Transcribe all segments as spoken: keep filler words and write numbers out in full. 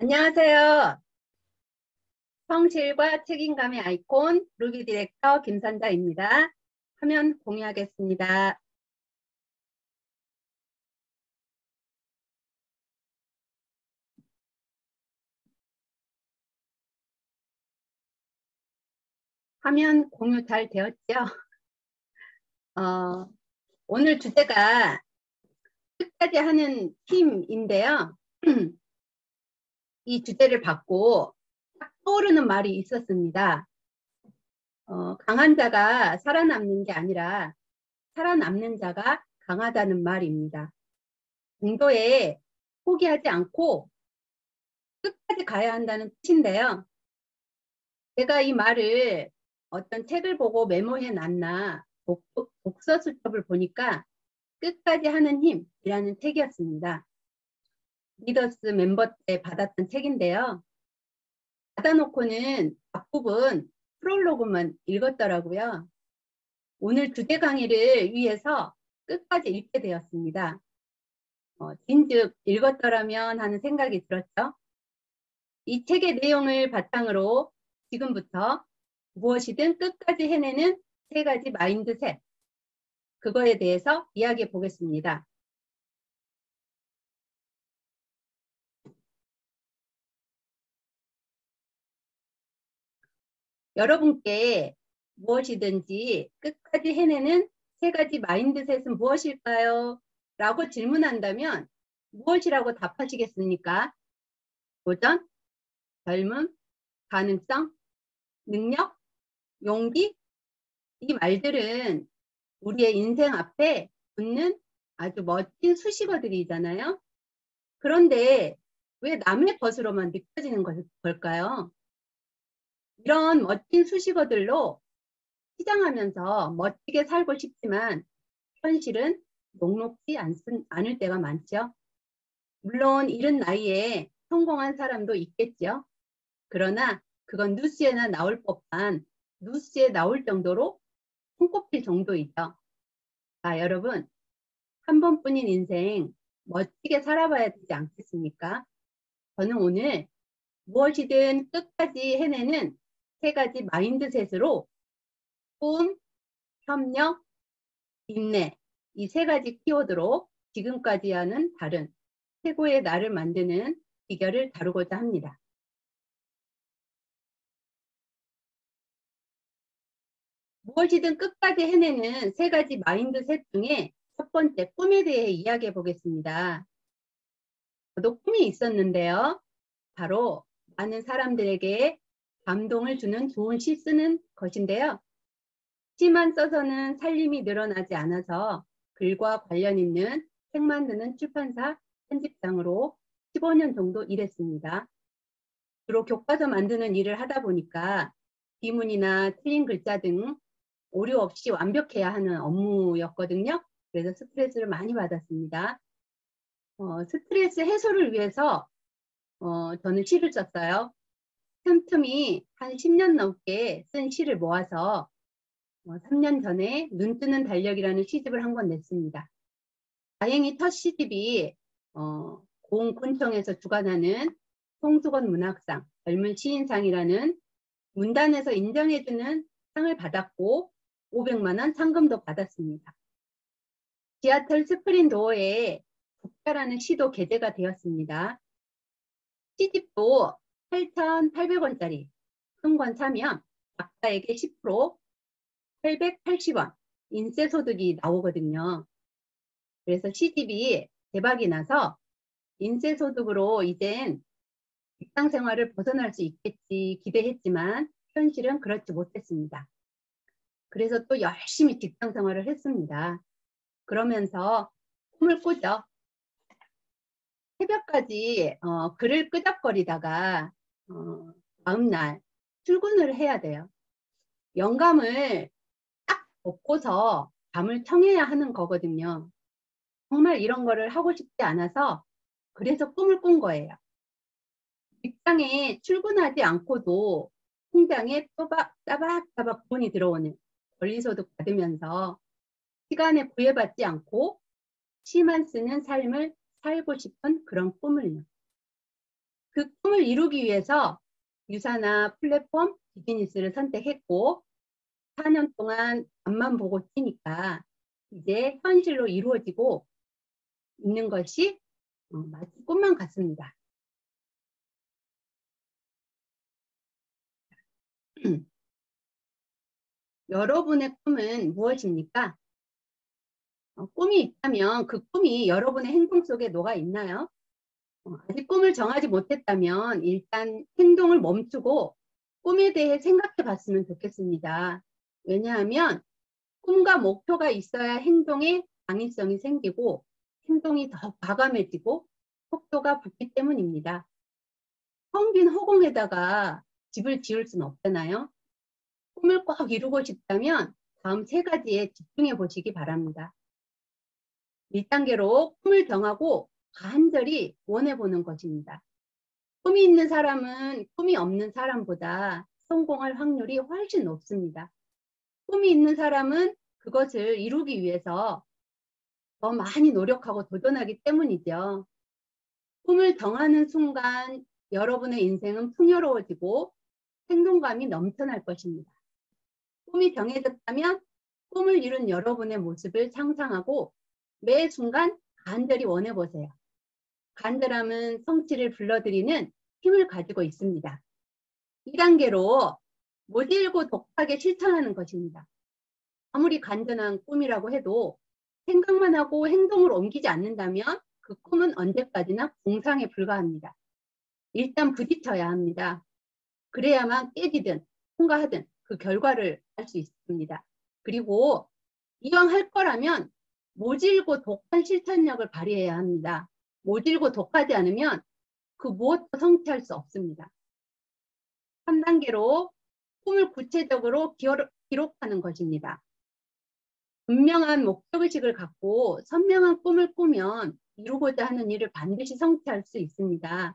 안녕하세요. 성실과 책임감의 아이콘 루비 디렉터 김선자입니다. 화면 공유하겠습니다. 화면 공유 잘 되었죠? 어, 오늘 주제가 끝까지 하는 팀인데요. 이 주제를 받고 딱 떠오르는 말이 있었습니다. 어, 강한 자가 살아남는 게 아니라 살아남는 자가 강하다는 말입니다. 공도에 포기하지 않고 끝까지 가야 한다는 뜻인데요. 제가 이 말을 어떤 책을 보고 메모해 놨나 독, 독서 수첩을 보니까 끝까지 하는 힘이라는 책이었습니다. 리더스 멤버 때 받았던 책인데요. 받아놓고는 앞부분 프롤로그만 읽었더라고요. 오늘 주제 강의를 위해서 끝까지 읽게 되었습니다. 어, 진즉 읽었더라면 하는 생각이 들었죠. 이 책의 내용을 바탕으로 지금부터 무엇이든 끝까지 해내는 세 가지 마인드셋, 그거에 대해서 이야기해 보겠습니다. 여러분께 무엇이든지 끝까지 해내는 세 가지 마인드셋은 무엇일까요? 라고 질문한다면 무엇이라고 답하시겠습니까? 도전, 젊음, 가능성, 능력, 용기? 이 말들은 우리의 인생 앞에 붙는 아주 멋진 수식어들이잖아요. 그런데 왜 남의 것으로만 느껴지는 걸까요? 이런 멋진 수식어들로 시장하면서 멋지게 살고 싶지만 현실은 녹록지 않을 때가 많죠. 물론 이른 나이에 성공한 사람도 있겠죠. 그러나 그건 뉴스에나 나올 법한 뉴스에 나올 정도로 손꼽힐 정도이죠. 자, 여러분, 한 번뿐인 인생 멋지게 살아봐야 되지 않겠습니까? 저는 오늘 무엇이든 끝까지 해내는 세 가지 마인드셋으로 꿈, 협력, 인내, 이 세 가지 키워드로 지금까지와는 다른 최고의 나를 만드는 비결을 다루고자 합니다. 무엇이든 끝까지 해내는 세 가지 마인드셋 중에 첫 번째, 꿈에 대해 이야기해 보겠습니다. 저도 꿈이 있었는데요. 바로 많은 사람들에게 감동을 주는 좋은 시 쓰는 것인데요. 시만 써서는 살림이 늘어나지 않아서 글과 관련 있는 책 만드는 출판사 편집장으로 십오 년 정도 일했습니다. 주로 교과서 만드는 일을 하다 보니까 비문이나 틀린 글자 등 오류 없이 완벽해야 하는 업무였거든요. 그래서 스트레스를 많이 받았습니다. 어, 스트레스 해소를 위해서 어, 저는 시를 썼어요. 틈틈이 한 십 년 넘게 쓴 시를 모아서 어, 삼 년 전에 눈 뜨는 달력이라는 시집을 한 권 냈습니다. 다행히 첫 시집이 어, 고흥군청에서 주관하는 송수건 문학상, 젊은 시인상이라는 문단에서 인정해주는 상을 받았고 오백만 원 상금도 받았습니다. 지하철 스크린 도어에 국가라는 시도 게재가 되었습니다. 시집도 팔천팔백 원짜리 큰 권 사면 작가에게 십 퍼센트 팔백팔십 원 인쇄소득이 나오거든요. 그래서 시집이 대박이 나서 인쇄소득으로 이젠 직장 생활을 벗어날 수 있겠지 기대했지만 현실은 그렇지 못했습니다. 그래서 또 열심히 직장 생활을 했습니다. 그러면서 꿈을 꾸죠. 새벽까지 어, 글을 끄적거리다가 어, 다음날 출근을 해야 돼요. 영감을 딱 얻고서 잠을 청해야 하는 거거든요. 정말 이런 거를 하고 싶지 않아서 그래서 꿈을 꾼 거예요. 직장에 출근하지 않고도 통장에 또박 따박따박 돈이 들어오는 권리소득 받으면서 시간에 구애받지 않고 시만 쓰는 삶을 살고 싶은 그런 꿈을요. 그 꿈을 이루기 위해서 유사나 플랫폼 비즈니스를 선택했고 사 년 동안 앞만 보고 뛰니까 이제 현실로 이루어지고 있는 것이 어, 마치 꿈만 같습니다. 여러분의 꿈은 무엇입니까? 어, 꿈이 있다면 그 꿈이 여러분의 행동 속에 녹아 있나요? 어, 아직 꿈을 정하지 못했다면 일단 행동을 멈추고 꿈에 대해 생각해 봤으면 좋겠습니다. 왜냐하면 꿈과 목표가 있어야 행동에 당위성이 생기고 행동이 더 과감해지고 속도가 붙기 때문입니다. 텅 빈 허공에다가 집을 지을 수는 없잖아요. 꿈을 꼭 이루고 싶다면 다음 세 가지에 집중해 보시기 바랍니다. 일 단계로 꿈을 정하고 간절히 원해보는 것입니다. 꿈이 있는 사람은 꿈이 없는 사람보다 성공할 확률이 훨씬 높습니다. 꿈이 있는 사람은 그것을 이루기 위해서 더 많이 노력하고 도전하기 때문이죠. 꿈을 정하는 순간 여러분의 인생은 풍요로워지고 생동감이 넘쳐날 것입니다. 꿈이 정해졌다면 꿈을 이룬 여러분의 모습을 상상하고 매 순간 간절히 원해보세요. 간절함은 성취를 불러들이는 힘을 가지고 있습니다. 이 단계로 모질고 독하게 실천하는 것입니다. 아무리 간절한 꿈이라고 해도 생각만 하고 행동을 옮기지 않는다면 그 꿈은 언제까지나 공상에 불과합니다. 일단 부딪혀야 합니다. 그래야만 깨지든 통과하든 그 결과를 알 수 있습니다. 그리고 이왕 할 거라면 모질고 독한 실천력을 발휘해야 합니다. 모질고 독하지 않으면 그 무엇도 성취할 수 없습니다. 삼 단계로 꿈을 구체적으로 기록하는 것입니다. 분명한 목표의식을 갖고 선명한 꿈을 꾸면 이루고자 하는 일을 반드시 성취할 수 있습니다.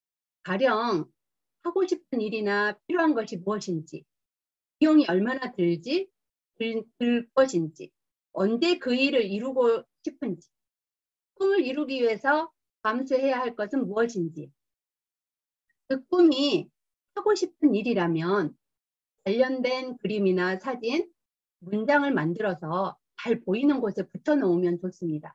가령 하고 싶은 일이나 필요한 것이 무엇인지, 비용이 얼마나 들지, 들, 들 것인지, 언제 그 일을 이루고 싶은지, 꿈을 이루기 위해서 감수해야 할 것은 무엇인지, 그 꿈이 하고 싶은 일이라면 관련된 그림이나 사진, 문장을 만들어서 잘 보이는 곳에 붙여놓으면 좋습니다.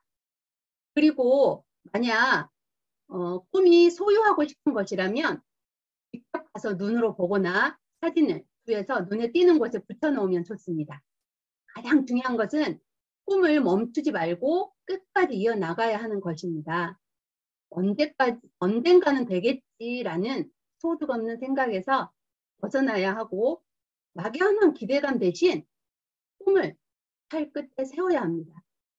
그리고 만약 어, 꿈이 소유하고 싶은 것이라면 직접 가서 눈으로 보거나 사진을 구해서 눈에 띄는 곳에 붙여놓으면 좋습니다. 가장 중요한 것은 꿈을 멈추지 말고 끝까지 이어나가야 하는 것입니다. 언제까지, 언젠가는 되겠지라는 소득 없는 생각에서 벗어나야 하고 막연한 기대감 대신 꿈을 팔 끝에 세워야 합니다.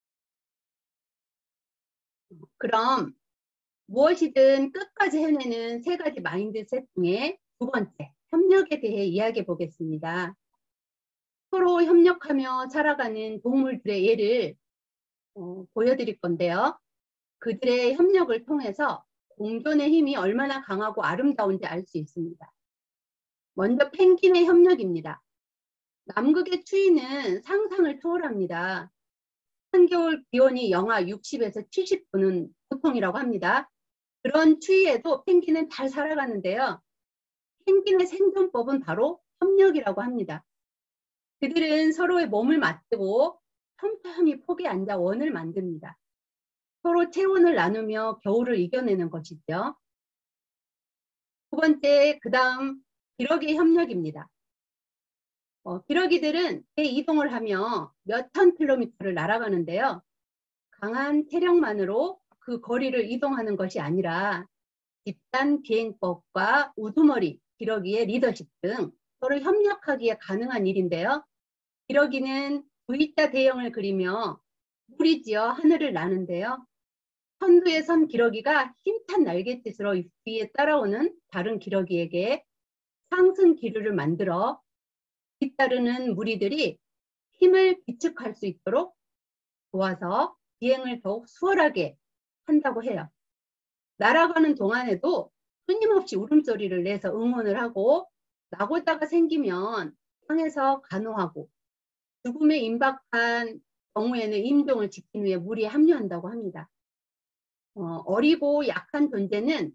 그럼 무엇이든 끝까지 해내는 세 가지 마인드셋 중에 두 번째, 협력에 대해 이야기해 보겠습니다. 서로 협력하며 살아가는 동물들의 예를 어, 보여드릴 건데요. 그들의 협력을 통해서 공존의 힘이 얼마나 강하고 아름다운지 알 수 있습니다. 먼저 펭귄의 협력입니다. 남극의 추위는 상상을 초월합니다. 한겨울 기온이 영하 육십에서 칠십 도는 보통이라고 합니다. 그런 추위에도 펭귄은 잘 살아가는데요. 펭귄의 생존법은 바로 협력이라고 합니다. 그들은 서로의 몸을 맞대고 촘촘히 폭에 앉아 원을 만듭니다. 서로 체온을 나누며 겨울을 이겨내는 것이죠. 두 번째, 그 다음 기러기 협력입니다. 어, 기러기들은 대이동을 하며 몇천 킬로미터를 날아가는데요. 강한 체력만으로 그 거리를 이동하는 것이 아니라 집단 비행법과 우두머리, 기러기의 리더십 등 서로 협력하기에 가능한 일인데요. 기러기는 V자 대형을 그리며 물이 지어 하늘을 나는데요. 선두에 선 기러기가 힘찬 날갯짓으로 뒤에 따라오는 다른 기러기에게 상승 기류를 만들어 뒤따르는 무리들이 힘을 비축할 수 있도록 도와서 비행을 더욱 수월하게 한다고 해요. 날아가는 동안에도 끊임없이 울음소리를 내서 응원을 하고 낙오자가 생기면 땅에서 간호하고 죽음에 임박한 경우에는 임종을 지킨 후에 무리에 합류한다고 합니다. 어, 어리고 약한 존재는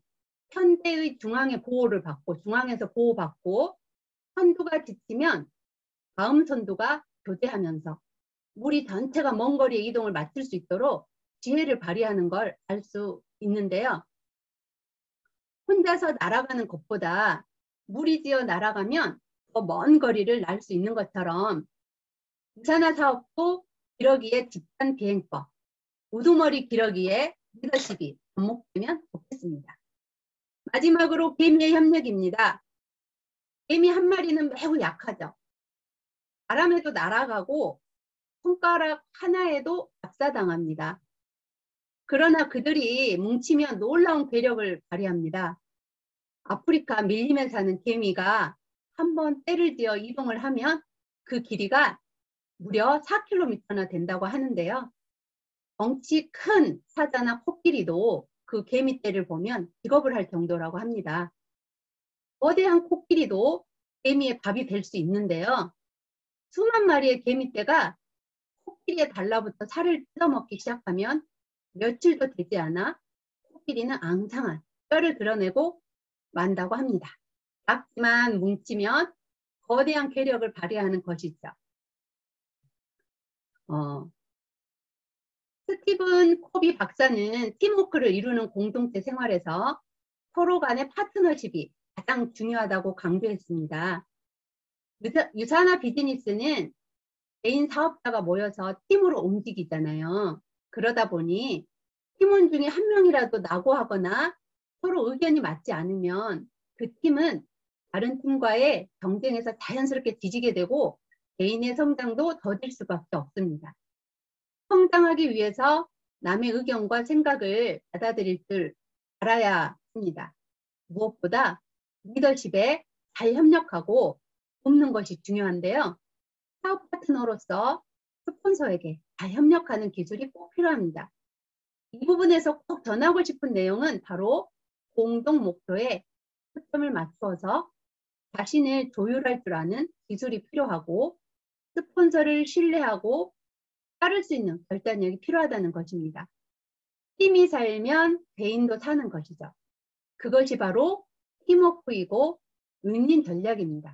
편대의 중앙의 보호를 받고 중앙에서 보호받고 선두가 지치면 다음 선두가 교대하면서 무리 전체가 먼 거리의 이동을 맡을 수 있도록 지혜를 발휘하는 걸 알 수 있는데요. 혼자서 날아가는 것보다 무리지어 날아가면 더 먼 거리를 날 수 있는 것처럼 유산화 사업도 기러기의 집단 비행법, 우두머리 기러기의 리더십이 접목되면 좋겠습니다. 마지막으로 개미의 협력입니다. 개미 한 마리는 매우 약하죠. 바람에도 날아가고 손가락 하나에도 압사당합니다. 그러나 그들이 뭉치면 놀라운 괴력을 발휘합니다. 아프리카 밀림에 사는 개미가 한번 떼를 지어 이동을 하면 그 길이가 무려 사 킬로미터나 된다고 하는데요. 덩치 큰 사자나 코끼리도 그 개미 떼를 보면 기겁을 할 정도라고 합니다. 거대한 코끼리도 개미의 밥이 될 수 있는데요. 수만 마리의 개미떼가 코끼리에 달라붙어 살을 뜯어먹기 시작하면 며칠도 되지 않아 코끼리는 앙상한 뼈를 드러내고 만다고 합니다. 작지만 뭉치면 거대한 괴력을 발휘하는 것이죠. 어, 스티븐 코비 박사는 팀워크를 이루는 공동체 생활에서 서로 간의 파트너십이 가장 중요하다고 강조했습니다. 유사, 유산화 비즈니스는 개인 사업자가 모여서 팀으로 움직이잖아요. 그러다 보니 팀원 중에 한 명이라도 낙오하거나 서로 의견이 맞지 않으면 그 팀은 다른 팀과의 경쟁에서 자연스럽게 뒤지게 되고 개인의 성장도 더딜 수밖에 없습니다. 성장하기 위해서 남의 의견과 생각을 받아들일 줄 알아야 합니다. 무엇보다 리더십에 잘 협력하고 돕는 것이 중요한데요. 사업 파트너로서 스폰서에게 잘 협력하는 기술이 꼭 필요합니다. 이 부분에서 꼭 전하고 싶은 내용은 바로 공동 목표에 초점을 맞추어서 자신을 조율할 줄 아는 기술이 필요하고 스폰서를 신뢰하고 따를 수 있는 결단력이 필요하다는 것입니다. 팀이 살면 개인도 사는 것이죠. 그것이 바로 팀워크이고 윈윈 전략입니다.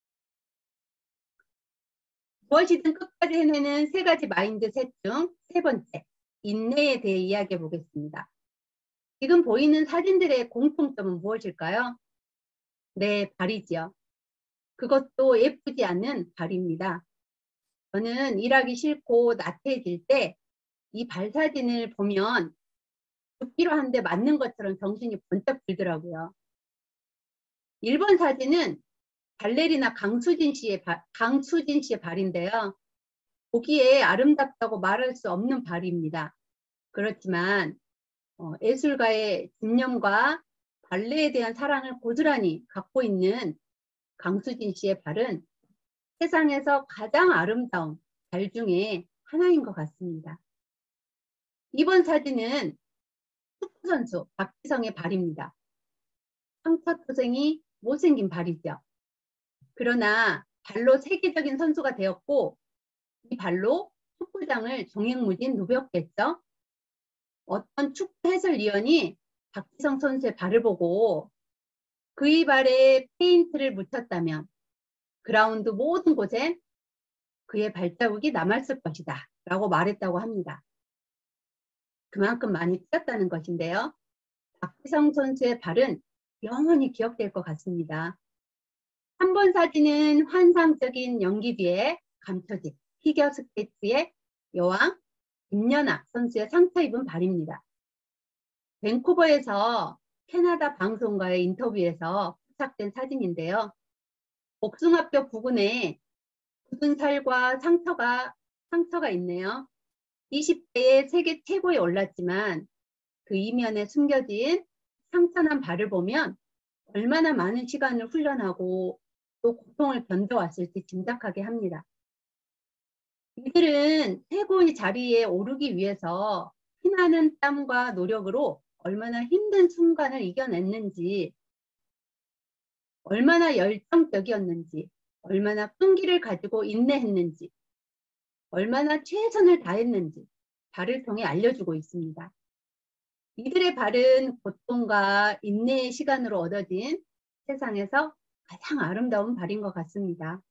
무엇이든 끝까지 해내는 세 가지 마인드셋 중 세 번째, 인내에 대해 이야기해 보겠습니다. 지금 보이는 사진들의 공통점은 무엇일까요? 네, 발이지요. 그것도 예쁘지 않는 발입니다. 저는 일하기 싫고 나태해질 때 이 발 사진을 보면 죽기로 하는데 맞는 것처럼 정신이 번쩍 들더라고요. 일 번 사진은 발레리나 강수진 씨의, 발, 강수진 씨의 발인데요. 보기에 아름답다고 말할 수 없는 발입니다. 그렇지만 어, 예술가의 집념과 발레에 대한 사랑을 고스란히 갖고 있는 강수진 씨의 발은 세상에서 가장 아름다운 발 중에 하나인 것 같습니다. 이번 사진은 축구선수 박지성의 발입니다. 상처투성이 못생긴 발이죠. 그러나 발로 세계적인 선수가 되었고 이 발로 축구장을 종횡무진 누볐겠죠. 어떤 축구 해설위원이 박지성 선수의 발을 보고 그의 발에 페인트를 묻혔다면 그라운드 모든 곳엔 그의 발자국이 남았을 것이다 라고 말했다고 합니다. 그만큼 많이 뛰었다는 것인데요. 박지성 선수의 발은 영원히 기억될 것 같습니다. 한 번 사진은 환상적인 연기 뒤에 감춰진 피겨스케이트의 여왕 김연아 선수의 상처 입은 발입니다. 밴쿠버에서 캐나다 방송과의 인터뷰에서 포착된 사진인데요. 복숭아뼈 부근에 굳은 살과 상처가, 상처가 있네요. 이십 대에 세계 최고에 올랐지만 그 이면에 숨겨진 상처난 발을 보면 얼마나 많은 시간을 훈련하고 또 고통을 견뎌왔을지 짐작하게 합니다. 이들은 최고의 자리에 오르기 위해서 피나는 땀과 노력으로 얼마나 힘든 순간을 이겨냈는지, 얼마나 열정적이었는지, 얼마나 끈기를 가지고 인내했는지, 얼마나 최선을 다했는지 발을 통해 알려주고 있습니다. 이들의 발은 고통과 인내의 시간으로 얻어진 세상에서 가장 아름다운 발인 것 같습니다.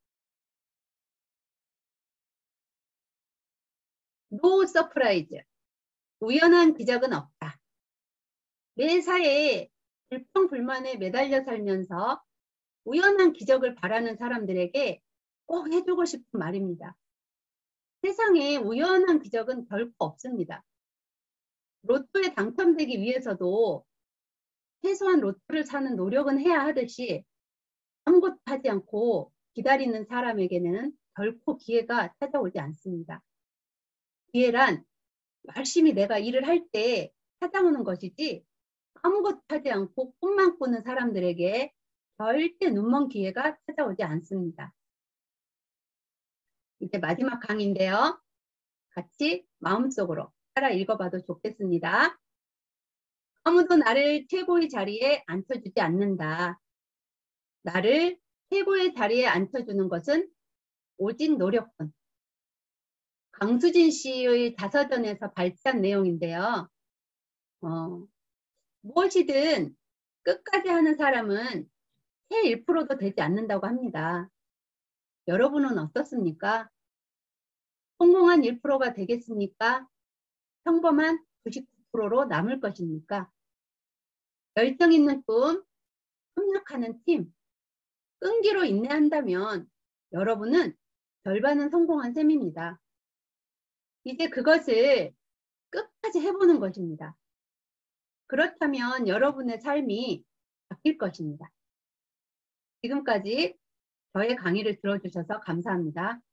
No surprise. 우연한 기적은 없다. 내 사회에 불평불만에 매달려 살면서 우연한 기적을 바라는 사람들에게 꼭 해주고 싶은 말입니다. 세상에 우연한 기적은 결코 없습니다. 로또에 당첨되기 위해서도 최소한 로또를 사는 노력은 해야 하듯이 아무것도 하지 않고 기다리는 사람에게는 결코 기회가 찾아오지 않습니다. 기회란 열심히 내가 일을 할 때 찾아오는 것이지 아무것도 하지 않고 꿈만 꾸는 사람들에게 절대 눈먼 기회가 찾아오지 않습니다. 이제 마지막 강의인데요. 같이 마음속으로 따라 읽어봐도 좋겠습니다. 아무도 나를 최고의 자리에 앉혀주지 않는다. 나를 최고의 자리에 앉혀주는 것은 오직 노력뿐. 강수진 씨의 자서전에서 발췌한 내용인데요. 어, 무엇이든 끝까지 하는 사람은 채 일 퍼센트도 되지 않는다고 합니다. 여러분은 어떻습니까? 성공한 일 퍼센트가 되겠습니까? 평범한 구십구 퍼센트로 남을 것입니까? 열정 있는 꿈, 협력하는 팀, 끈기로 인내한다면 여러분은 절반은 성공한 셈입니다. 이제 그것을 끝까지 해보는 것입니다. 그렇다면 여러분의 삶이 바뀔 것입니다. 지금까지 저의 강의를 들어주셔서 감사합니다.